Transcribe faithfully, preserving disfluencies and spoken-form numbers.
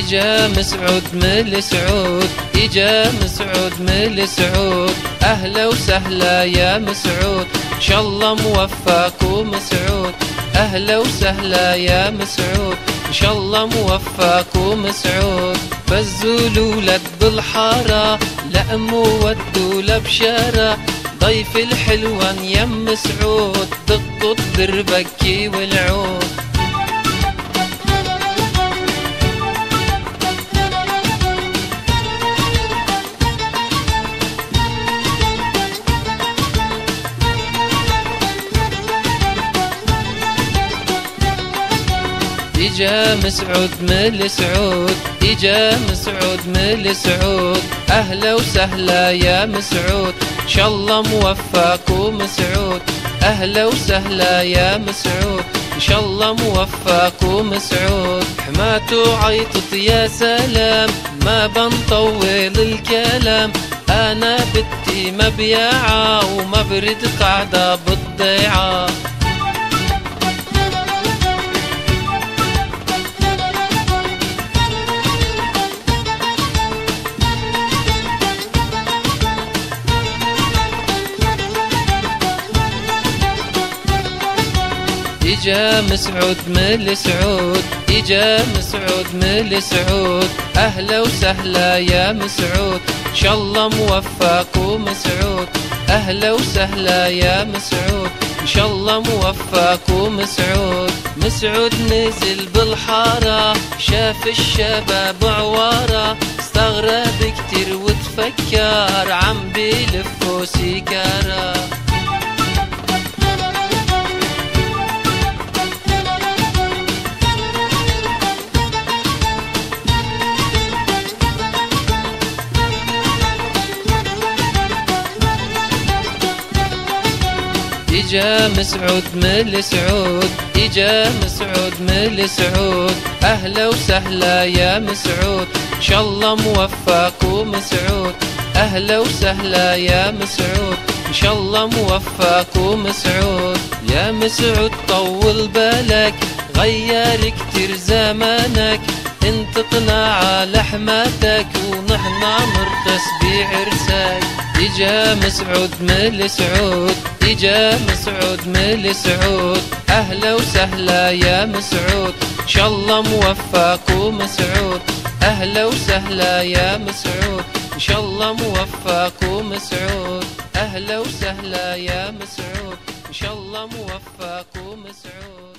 إجا مسعود من سعود، إجا مسعود من سعود، أهلا وسهلا يا مسعود، إن شاء الله موفق ومسعود، أهلا وسهلا يا مسعود، إن شاء الله موفق ومسعود. فزوا الولد بالحارة لأمو ودوا لبشارة، ضيف الحلوان يم مسعود، دقوا الدربكي والعود. إجا مسعود من سعود، إجا مسعود من سعود، أهلا وسهلا يا مسعود، إن شاء الله موفق ومسعود، أهلا وسهلا يا مسعود، إن شاء الله موفق ومسعود. حماته عيطت يا سلام، ما بنطول الكلام، أنا بنتي مبيعة وما برد قاعدة بالضيعة. إجا مسعود من سعود، إجا مسعود من سعود، أهلا وسهلا يا مسعود، إن شاء الله موفق ومسعود، أهلا وسهلا يا مسعود، إن شاء الله موفق ومسعود. مسعود نزل بالحارة شاف الشباب عوارة، استغرب كتير وتفكر عم بيلفوا سيجارة. إجا مسعود من سعود، إجا مسعود من سعود، أهلا وسهلا يا مسعود، إن شاء الله موفق ومسعود، أهلا وسهلا يا مسعود، إن شاء الله موفق ومسعود. يا مسعود طول بالك غير كتير زمانك، انت قناع لحماتك ونحنا نرقص بعرسك. إجا مسعود من سعود، إجا مسعود من سعود، أهلا وسهلا يا مسعود، إن شاء الله موفق ومسعود، أهلا وسهلا يا مسعود، إن شاء الله موفق ومسعود، أهلا وسهلا يا مسعود، إن شاء الله موفق ومسعود.